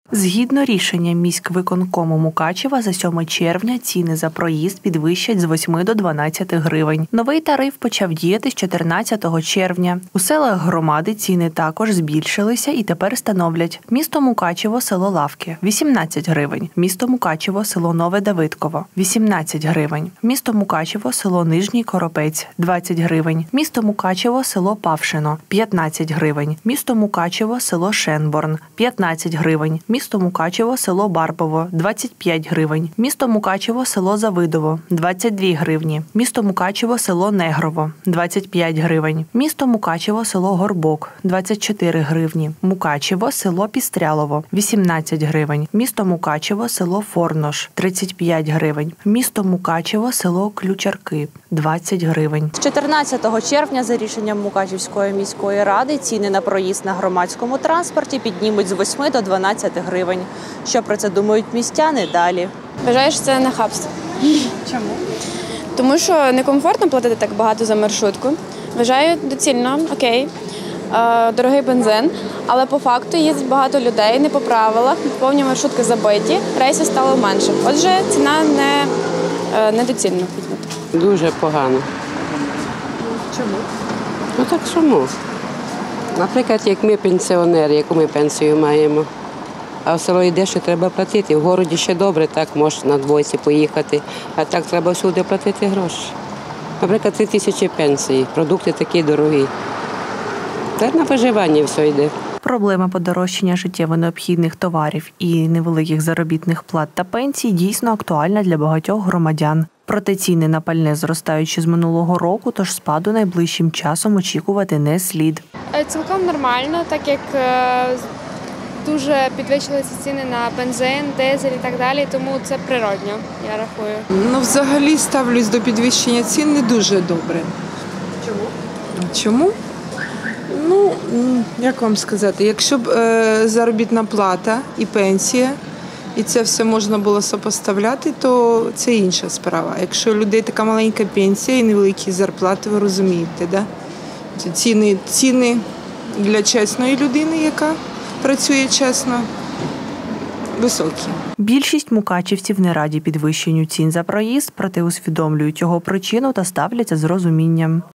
Згідно рішення міськвиконкому Мукачева, за 7 червня ціни за проїзд підвищать з 8 до 12 гривень. Новий тариф почав діяти з 14 червня. У селах громади ціни також збільшилися і тепер становлять: місто Мукачево, село Лавки – 18 гривень, місто Мукачево, село Нове Давидково – 18 гривень, місто Мукачево, село Нижній Коропець – 20 гривень, місто Мукачево, село Павшино – 15 гривень, місто Мукачево, село Шенборн – 15 гривень, місто Мукачево, село Барбово – 25 гривень, місто Мукачево, село Завидово – 22 гривні, місто Мукачево, село Негрово – 25 гривень, місто Мукачево, село Горбок – 24 гривні, Мукачево, село Пістрялово – 18 гривень, місто Мукачево, село Форнош – 35 гривень, місто Мукачево, село Ключарки – 20 гривень. З 14 червня за рішенням Мукачевської міської ради ціни на проїзд на громадському транспорті піднімуть з 8 до 12 гривень. Що про це думають містяни далі? Вважаю, що це нахабство. Чому? Тому що некомфортно платити так багато за маршрутку. Вважаю доцільно, окей, дорогий бензин, але по факту їздить багато людей, не по правилах, повні маршрутки забиті, рейсів стало менше. Отже, ціна недоцільно підняти. Дуже погано. Чому? Ну так чому? Наприклад, як ми пенсіонери, яку ми пенсію маємо, а в село йдеш, що треба платити. В городі ще добре, так можна на двойці поїхати, а так треба всюди платити гроші. Наприклад, 3 тисячі пенсії, продукти такі дорогі. Та на виживання все йде. Проблема подорожчання життєво необхідних товарів і невеликих заробітних плат та пенсій дійсно актуальна для багатьох громадян. Проте ціни на пальне зростають ще з минулого року, тож спаду найближчим часом очікувати не слід. Цілком нормально, так як дуже підвищилися ціни на бензин, дизель і так далі, тому це природньо, я рахую. Ну, взагалі ставлюсь до підвищення цін не дуже добре. Чому? Чому? Ну, як вам сказати, якщо б заробітна плата і пенсія, і це все можна було сопоставляти, то це інша справа. Якщо у людей така маленька пенсія і невеликі зарплати, ви розумієте, да? Ціни для чесної людини, яка працює чесно, високі. Більшість мукачівців не раді підвищенню цін за проїзд, проте усвідомлюють його причину та ставляться з розумінням.